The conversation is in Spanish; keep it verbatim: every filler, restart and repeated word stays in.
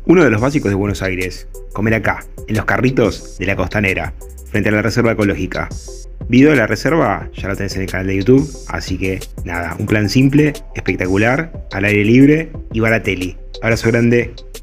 Uno de los básicos de Buenos Aires, comer acá, en los carritos de la Costanera, frente a la reserva ecológica. Video de la reserva ya lo tenés en el canal de YouTube, así que nada, un plan simple, espectacular, al aire libre y barateli. Abrazo grande.